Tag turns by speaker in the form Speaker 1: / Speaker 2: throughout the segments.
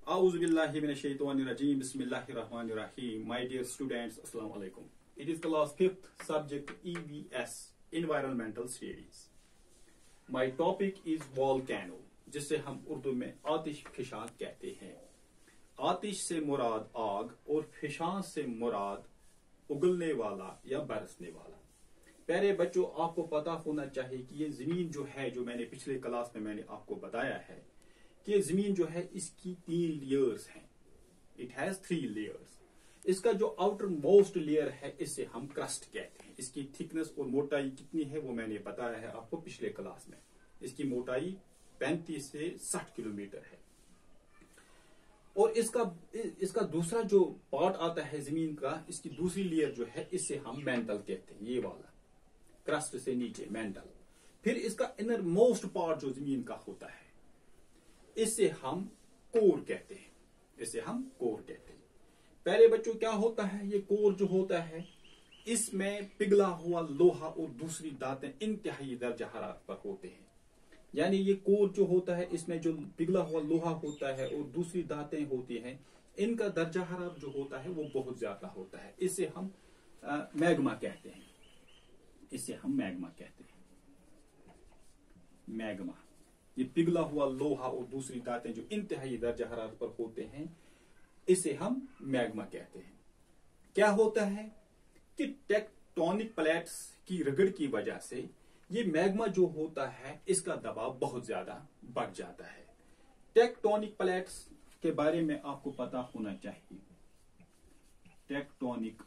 Speaker 1: Auzubillahiminash-shaytanir-rajim. Bismillahir-rahmanir-rahim. My dear students, Assalamu alaikum. It is class 5th subject EVS, Environmental Studies. My topic is volcano, जिसे हम उर्दू में आतिश फिशां कहते हैं. आतिश से मुराद आग और फिशां से मुराद उगलने वाला या बरसने वाला. प्यारे बच्चों, आपको पता होना चाहिए कि ये जमीन जो है, जो मैंने पिछले क्लास में मैंने आपको बताया है कि ये जमीन जो है इसकी 3 लेयर्स हैं. It has 3 layers. इसका जो आउटर मोस्ट लेयर है इसे हम क्रस्ट कहते हैं. इसकी थिकनेस और मोटाई कितनी है वो मैंने बताया है आपको पिछले क्लास में. इसकी मोटाई 35 से 60 किलोमीटर है. और इसका दूसरा जो पार्ट आता है जमीन का, इसकी दूसरी लेयर जो है इसे हम मेंटल कहते हैं. ये वाला क्रस्ट से नीचे मेंटल. फिर इसका इनर मोस्ट पार्ट जो जमीन का होता है इसे हम कोर कहते हैं. इसे हम कोर कहते हैं. पहले बच्चों क्या होता है, ये कोर जो होता है इसमें पिघला हुआ लोहा और दूसरी धातें इंतहाई दर्जा हरारत पर होते हैं. यानी ये कोर जो होता है इसमें जो पिघला हुआ लोहा होता है और दूसरी धातें होती हैं, इनका दर्जा हरारत जो होता है वो बहुत ज्यादा होता है. इसे हम मैग्मा कहते हैं. इसे हम मैग्मा कहते हैं. मैग्मा, ये पिघला हुआ लोहा और दूसरी धातें जो इंतहाई दर्जा हरारत पर होते हैं इसे हम मैग्मा कहते हैं. क्या होता है कि टेक्टोनिक प्लेट्स की रगड़ की वजह से ये मैग्मा जो होता है इसका दबाव बहुत ज्यादा बढ़ जाता है. टेक्टोनिक प्लेट्स के बारे में आपको पता होना चाहिए. टेक्टोनिक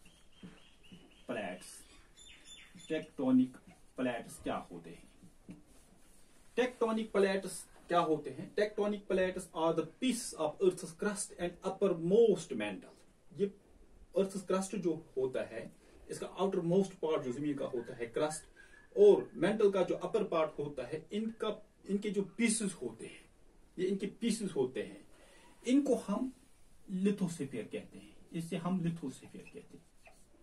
Speaker 1: प्लेट्स क्या होते हैं? टेक्टोनिक प्लेट्स क्या होते हैं? Tectonic plates are the piece of earth's crust and upper most mantle. ये अर्थ्स क्रस्ट जो होता है इसका आउटर मोस्ट पार्ट जो जमीन का होता है क्रस्ट, और मेंटल का जो अपर पार्ट होता है, इनके जो पीसेस होते हैं, ये इनके पीसेस होते हैं, इनको हम लिथोस्फीयर कहते हैं. इसे हम लिथोस्फीयर कहते हैं.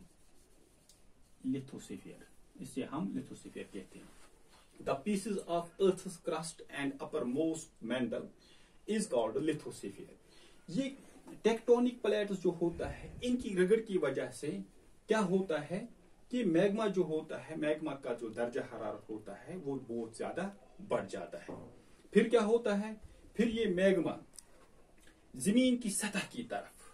Speaker 1: इसे हम लिथोस्फीयर कहते हैं. The pieces of Earth's crust and uppermost mantle is called lithosphere. ये टेक्टोनिक प्लेट्स जो होता है इनकी रगड़ की वजह से क्या होता है कि मैग्मा जो होता है, मैग्मा का जो दर्जा हरारत होता है वो बहुत ज्यादा बढ़ जाता है. फिर क्या होता है, फिर ये मैग्मा जमीन की सतह की तरफ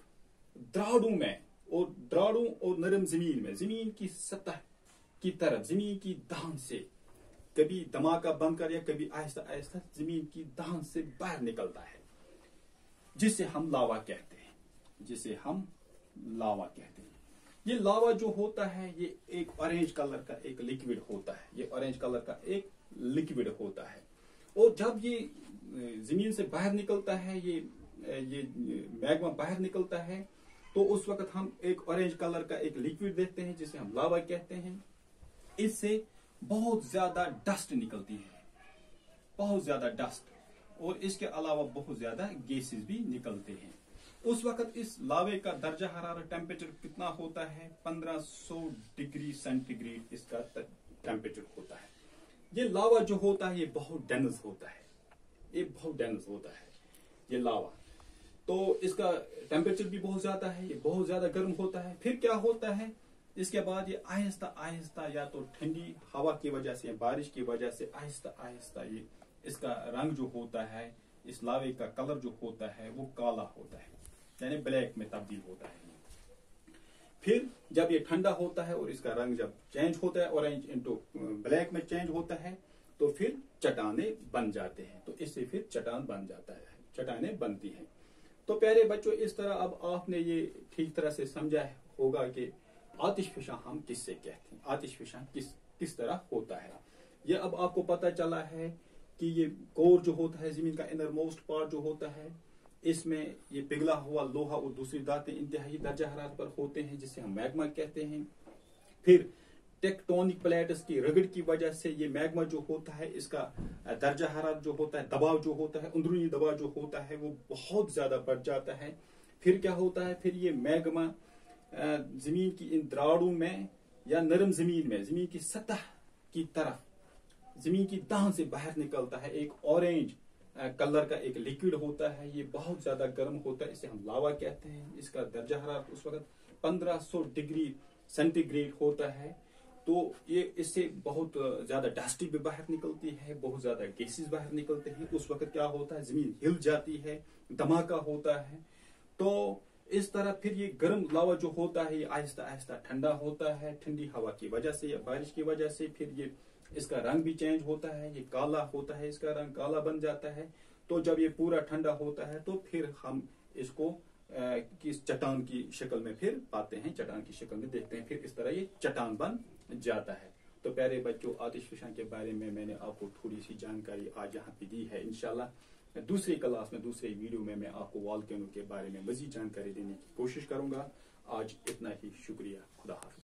Speaker 1: द्राड़ों और नरम जमीन में, जमीन की सतह की तरफ, जमीन की दान से कभी धमाका बंद कर या कभी आहिस्ता आहिस्ता जमीन की दान से बाहर निकलता है, जिसे हम लावा कहते हैं. ये लावा जो होता है ये एक ऑरेंज कलर का एक लिक्विड होता है. और जब ये जमीन से बाहर निकलता है, ये मैग्मा बाहर निकलता है, तो उस वक्त हम एक ऑरेंज कलर का एक लिक्विड देखते हैं जिसे हम लावा कहते हैं. इससे बहुत ज्यादा डस्ट निकलती है, बहुत ज्यादा डस्ट, और इसके अलावा बहुत ज्यादा गैसेस भी निकलते हैं. उस वक्त इस लावे का दर्जा हरारत टेम्परेचर कितना होता है? 1500 डिग्री सेंटीग्रेड इसका टेम्परेचर होता है. ये लावा जो होता है ये बहुत डेंस होता है. ये लावा, तो इसका टेम्परेचर भी बहुत ज्यादा है, ये बहुत ज्यादा गर्म होता है. फिर क्या होता है, इसके बाद ये आहिस्ता आहिस्ता या तो ठंडी हवा की वजह से, बारिश की वजह से आहिस्ता आहिस्ता ये इसका रंग जो होता है, इस लावे का कलर जो होता है वो काला होता है, यानी ब्लैक में तब्दील होता है. फिर जब ये ठंडा होता है और इसका रंग जब चेंज होता है, ऑरेंज इनटू ब्लैक में चेंज होता है, तो फिर चट्टाने बन जाते हैं. तो इससे फिर चट्टान बन जाता है, चट्टाने बनती हैं. तो प्यारे बच्चों, इस तरह अब आपने ये ठीक तरह से समझा होगा कि आतिश फिशां हम किससे कहते हैं, आतिश फिशां किस तरह होता है. ये अब आपको पता चला है कि ये कोर जो होता है, जमीन का इनर मोस्ट पार्ट जो होता है, इसमें ये पिघला हुआ लोहा और दूसरी धातें इंतहाई दर्जा हरारत पर होते हैं जिसे हम मैग्मा कहते हैं. फिर टेक्टोनिक प्लेट्स की रगड़ की वजह से ये मैग्मा जो होता है इसका दर्जा हरारत जो होता है, दबाव जो होता है, अंदरूनी दबाव जो होता है वो बहुत ज्यादा बढ़ जाता है. फिर क्या होता है, फिर ये मैग्मा जमीन की इन द्राड़ों में या नरम जमीन में, जमीन की सतह की तरफ, जमीन की दान से बाहर निकलता है एक ऑरेंज कलर का एक लिक्विड होता है, ये बहुत ज्यादा गर्म होता है, इसे हम लावा कहते हैं। इसका दर्जा हरारत उस वक्त 1500 डिग्री सेंटीग्रेड होता है। तो ये इससे बहुत ज्यादा डस्टी भी बाहर निकलती है, बहुत ज्यादा गैसेस बाहर निकलते हैं। उस वक्त क्या होता है, जमीन हिल जाती है, धमाका होता है। तो इस तरह फिर ये गर्म लावा जो होता है ये आहिस्ता आहिस्ता ठंडा होता है, ठंडी हवा की वजह से या बारिश की वजह से। फिर ये इसका रंग भी चेंज होता है, ये काला होता है, इसका रंग काला बन जाता है। तो जब ये पूरा ठंडा होता है तो फिर हम इसको किस चट्टान की शक्ल में फिर पाते हैं, चट्टान की शक्ल में देखते हैं, फिर इस तरह ये चट्टान बन जाता है। तो प्यारे बच्चों, आतिशफशां के बारे में मैंने आपको थोड़ी सी जानकारी आज यहाँ पे दी है। इंशाल्लाह दूसरी क्लास में, दूसरे वीडियो में मैं आपको वॉल्केनो के बारे में मजीद जानकारी देने की कोशिश करूंगा। आज इतना ही, शुक्रिया, खुदा हाफिज।